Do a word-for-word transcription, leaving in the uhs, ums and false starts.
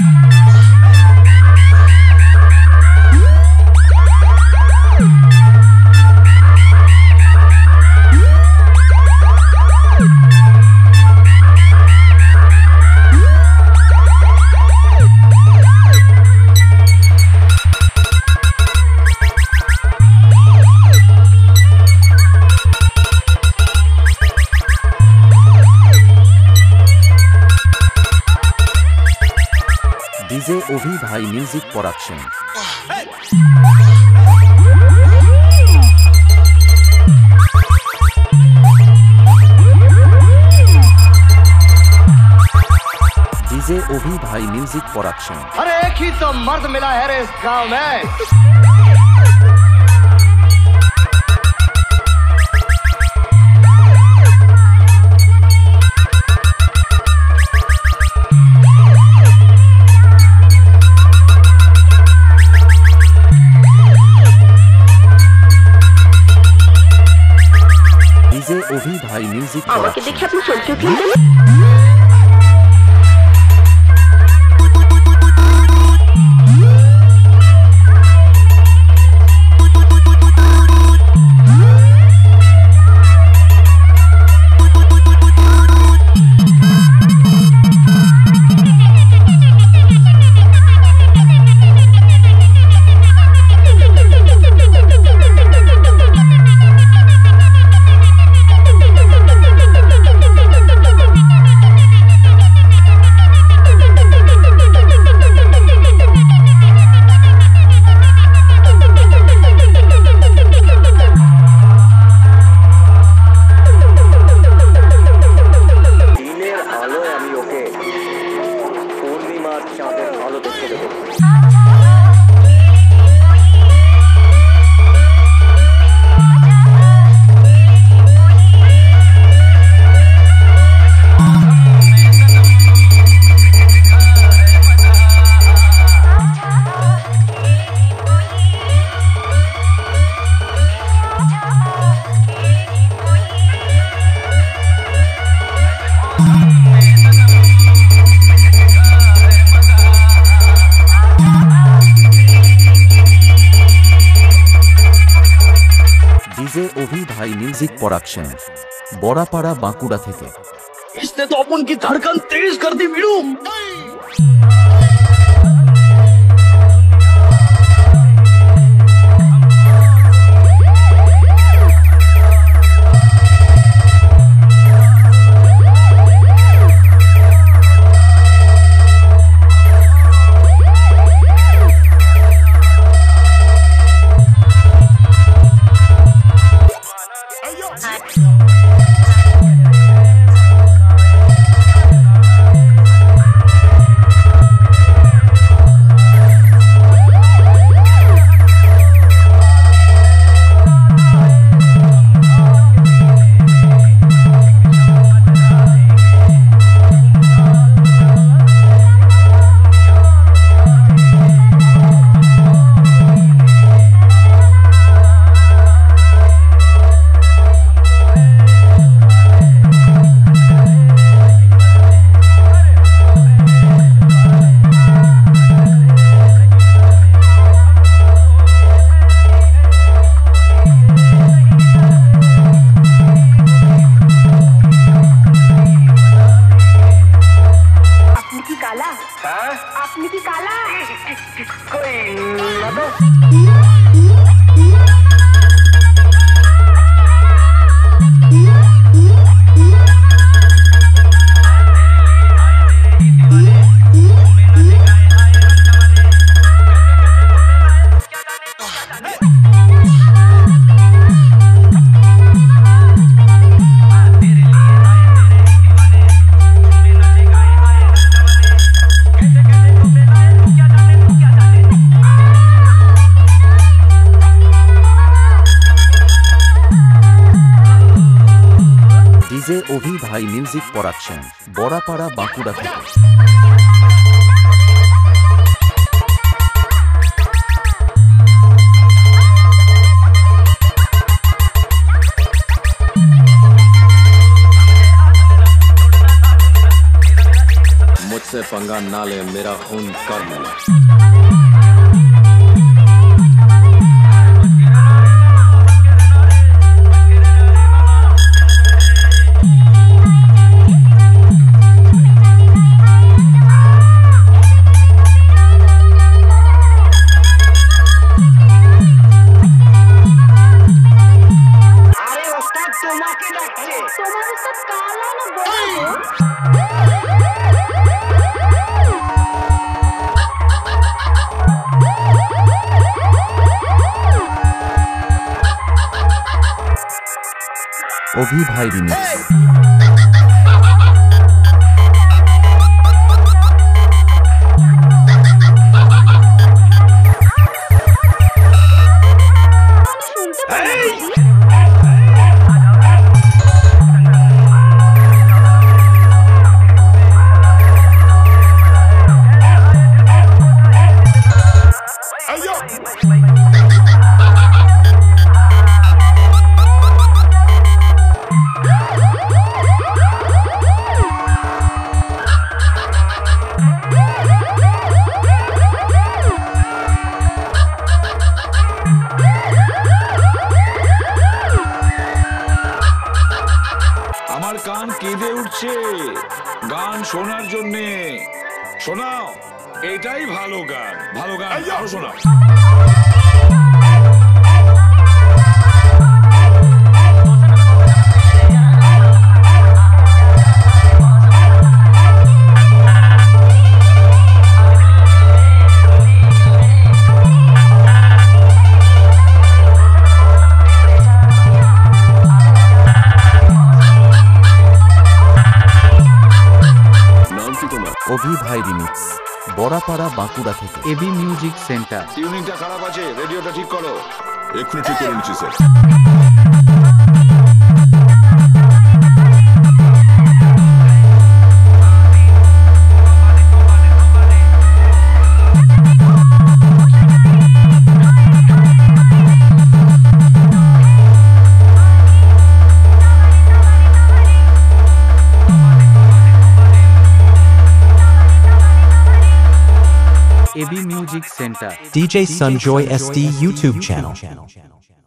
DJ ओभी भाई music production. DJ ओभी भाई music production. अरे एक ही तो मर्द मिला है रे इस गांव में। डीजे ओभी भाई म्यूजिक प्रोडक्शन। देखिए अपनी चलती उठली डीजे ओभी भाई म्यूजिक प्रोडक्शन बड़ापाड़ा बांकुड़ा থেকে। इसने तो अपन की धड़कन तेज कर दी वीरू। आपने की काला कोई ना तो डीजे ओभी भाई म्यूजिक प्रोडक्शन बड़ापाड़ा बांकुड़ा থেকে। मुझसे पंगा गंगा नाले मेरा खून कर मिला। তোমার সাথে কালা না বড় অভি ভাই রিমিক্স। আমার কান কেঁদে উঠছে গান শোনার জন্য। শোনাও, এটাই ভালো গান। ভালো গান আরো শোনাও। অভি ভাই রিমিক্স, বড়াপাড়া বাঁকুড়া থেকে। AB music centre. টিউনিংটা খারাপ আছে, রেডিওটা ঠিক করো। এক্ষুনি ঠিক করে নিচ্ছি sir. AB music centre. D J Sanjoy S D YouTube channel.